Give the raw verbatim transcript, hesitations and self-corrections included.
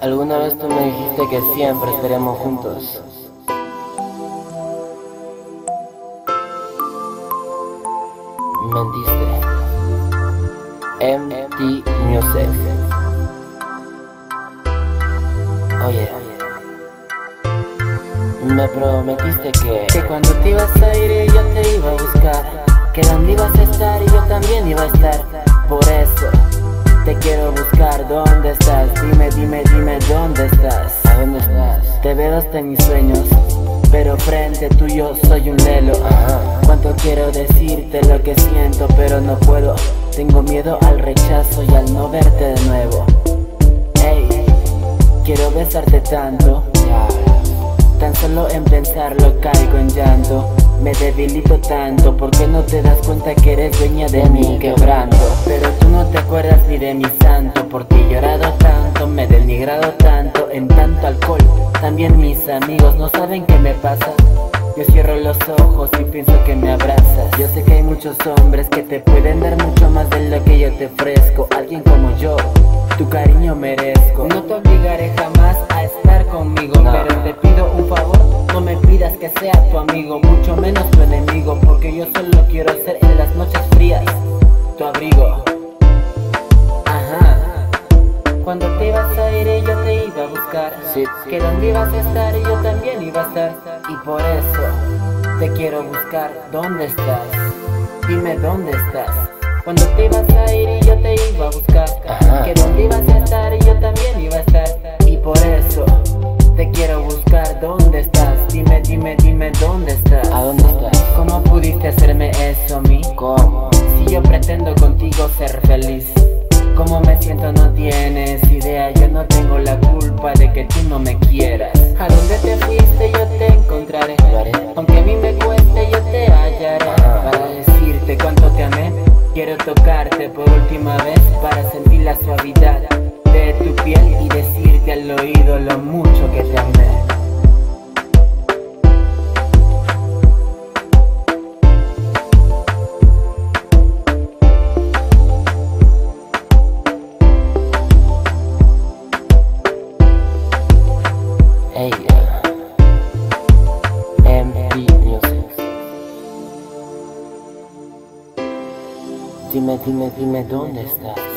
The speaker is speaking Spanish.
Alguna vez tú me dijiste que siempre estaremos juntos. Mentiste. M T Music. Oye, me prometiste que Que cuando te ibas a ir yo te iba a buscar, que donde ibas a estar y yo también iba a estar. Por eso te quiero buscar, ¿dónde estás? Dime, dime, dime, ¿dónde estás? ¿A dónde estás? Te veo hasta en mis sueños, pero frente tuyo soy un lelo. Ajá. Cuánto quiero decirte lo que siento, pero no puedo. Tengo miedo al rechazo y al no verte de nuevo. Ey, quiero besarte tanto, tan solo en pensarlo caigo en llanto. Me debilito tanto, porque no te das cuenta que eres dueña de mi quebranto. Pero tú no te acuerdas ni de mi santo, porque he llorado tanto, me he denigrado tanto en tanto alcohol. También mis amigos no saben qué me pasa. Yo cierro los ojos y pienso que me abrazas. Yo sé que hay muchos hombres que te pueden dar mucho más de lo que yo te ofrezco. Alguien como yo, tu cariño merezco. No te obligaré jamás a estar conmigo, no. Pero te pido un favor, no me pidas que sea tu amigo, mucho menos tu enemigo, porque yo solo quiero ser en las noches frías tu abrigo. Ajá. Cuando te ibas a ir yo te iba a buscar, sí, que donde ibas a estar yo también iba a estar. Y por eso te quiero buscar, ¿dónde estás? Dime dónde estás. Cuando te ibas a ir yo te iba a buscar, ajá, que donde ibas a estar yo también iba a estar. Y por eso te quiero buscar, ¿dónde estás? Dime, dime, dime, ¿dónde estás? ¿A dónde estás? ¿Cómo pudiste hacerme eso a mí? ¿Cómo? Si yo pretendo contigo ser feliz. ¿Cómo me siento? No tienes idea. Yo no tengo la culpa de que tú no me quieras. A donde te fuiste yo te encontraré, aunque a mí me cueste yo te hallaré. Para decirte cuánto te amé, quiero tocarte por última vez para sentir la suavidad de tu piel y decirte al oído lo mucho que te amé. Ella, M T Music. Dime, dime, dime, ¿dónde estás?